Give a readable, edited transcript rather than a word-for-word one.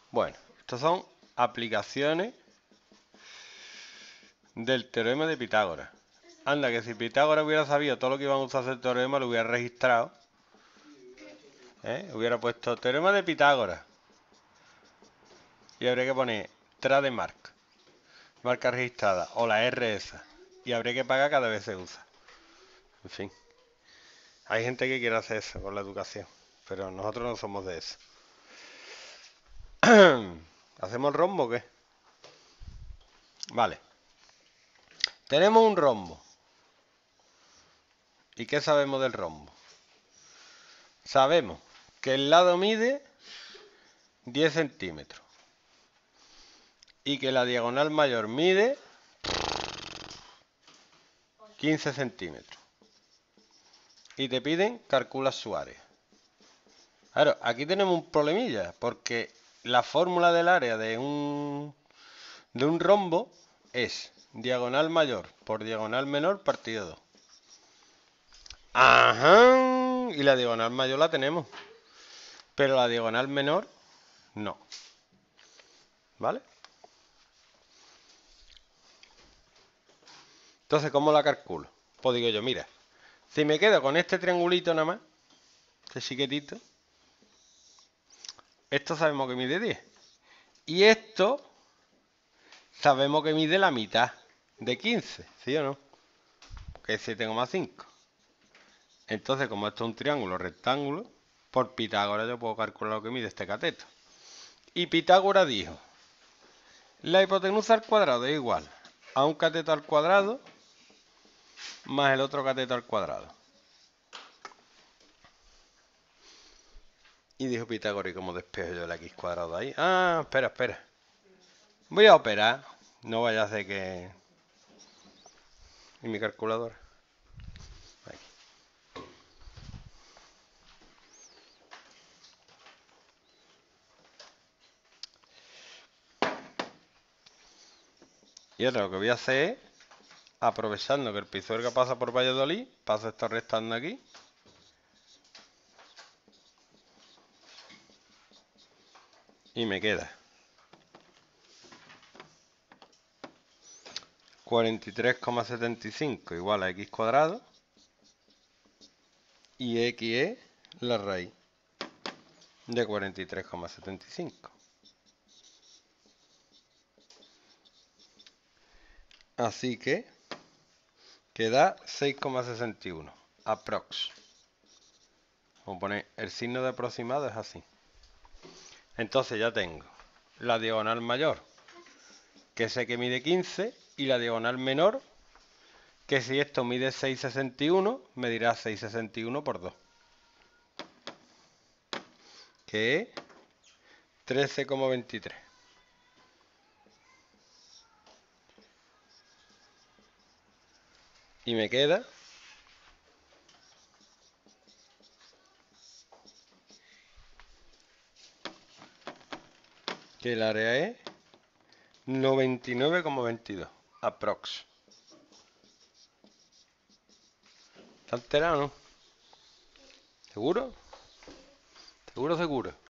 Bueno, estas son aplicaciones del teorema de Pitágoras. Anda, que si Pitágoras hubiera sabido todo lo que iban a usar el teorema, lo hubiera registrado. Hubiera puesto teorema de Pitágoras. Y habría que poner trademark, marca registrada, o la RS. Y habría que pagar cada vez se usa. En fin. Hay gente que quiere hacer eso con la educación. Pero nosotros no somos de eso. ¿Hacemos el rombo o qué? Vale. Tenemos un rombo. ¿Y qué sabemos del rombo? Sabemos que el lado mide 10 centímetros y que la diagonal mayor mide 15 centímetros. Y te piden calcula su área. Claro, aquí tenemos un problemilla, porque la fórmula del área de un rombo es diagonal mayor por diagonal menor partido 2. Ajá, y la diagonal mayor la tenemos, pero la diagonal menor no. ¿Vale? Entonces, ¿cómo la calculo? Pues digo yo, mira, si me quedo con este triangulito nada más, este chiquitito, esto sabemos que mide 10. Y esto sabemos que mide la mitad de 15, ¿sí o no? Que es 7,5. Entonces, como esto es un triángulo rectángulo, por Pitágoras yo puedo calcular lo que mide este cateto. Y Pitágoras dijo, la hipotenusa al cuadrado es igual a un cateto al cuadrado más el otro cateto al cuadrado. Y dijo Pitágoras, ¿y cómo despejo yo el x cuadrado ahí? Ah, espera. Voy a operar. No vaya a ser que... ¿Y mi calculadora? Aquí. Y ahora lo que voy a hacer es, aprovechando que el Pisuerga pasa por Valladolid, paso esto restando aquí. Y me queda 43,75 igual a x cuadrado. Y x es la raíz de 43,75. Así que queda 6,61. Aprox. Vamos a poner el signo de aproximado, es así. Entonces ya tengo la diagonal mayor, que sé que mide 15, y la diagonal menor, que si esto mide 6,61, me dirá 6,61 por 2. Que es 13,23. Y me queda que el área es 99,22. Aprox. ¿Está enterado o no? ¿Seguro? ¿Seguro?